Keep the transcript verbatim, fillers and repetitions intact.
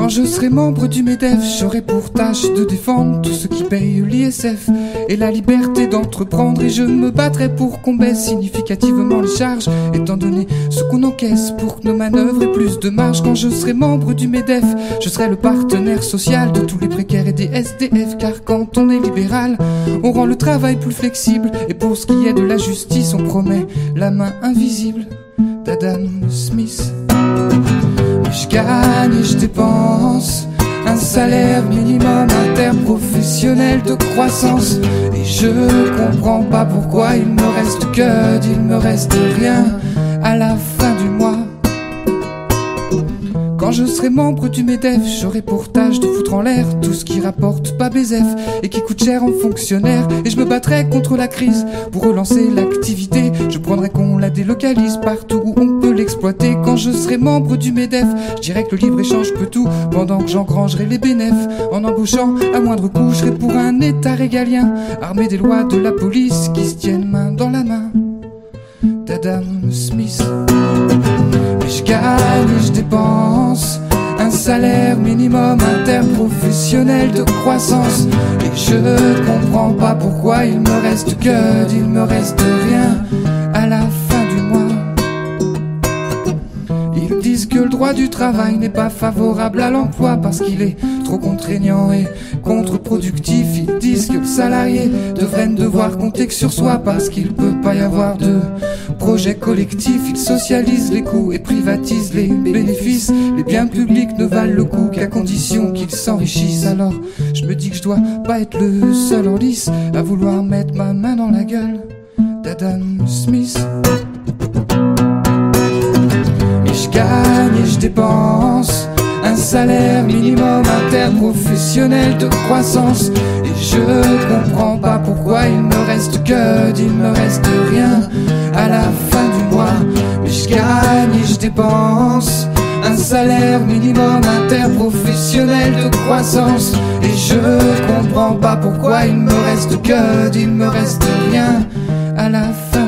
Quand je serai membre du MEDEF, j'aurai pour tâche de défendre tous ceux qui payent l'I S F et la liberté d'entreprendre, et je me battrai pour qu'on baisse significativement les charges, étant donné ce qu'on encaisse, pour que nos manœuvres aient plus de marge. Quand je serai membre du MEDEF, je serai le partenaire social de tous les précaires et des S D F, car quand on est libéral, on rend le travail plus flexible, et pour ce qui est de la justice, on promet la main invisible d'Adam Smith. Je gagne et je dépense un salaire minimum interprofessionnel de croissance, et je comprends pas pourquoi il me reste que d'il me reste rien à la fin du mois. Quand je serai membre du MEDEF, j'aurai pour tâche de foutre en l'air tout ce qui rapporte pas Bézef et qui coûte cher en fonctionnaires, et je me battrai contre la crise pour relancer l'activité. Je prendrai qu'on la délocalise partout où on peut l'exploiter. Quand je serai membre du MEDEF, je dirais que le libre-échange peut tout, pendant que j'engrangerai les bénéfices en embauchant à moindre coût. Je serai pour un état régalien armé des lois de la police qui se tiennent main dans la main d'Adam Smith. Mais je gagne et je dépense un salaire minimum interprofessionnel de croissance, et je comprends pas pourquoi il me reste que d'il me reste rien à la fin du mois. Ils disent que le droit du travail n'est pas favorable à l'emploi parce qu'il est trop contraignant et contre-productif. Ils disent que le salarié devrait ne devoir compter que sur soi parce qu'il peut pas y avoir de projet collectif. Ils socialisent les coûts et privatisent les bénéfices. Les biens publics ne valent le coup qu'à condition qu'ils s'enrichissent. Alors je me dis que je dois pas être le seul en lice à vouloir mettre ma main dans la gueule d'Adam Smith. Je gagne et je dépense un salaire minimum interprofessionnel de croissance, et je comprends pas pourquoi il me reste que d'il me reste rien à la fin du mois. Mais je gagne et je dépense un salaire minimum interprofessionnel de croissance, et je comprends pas pourquoi il me reste que d'il me reste rien à la fin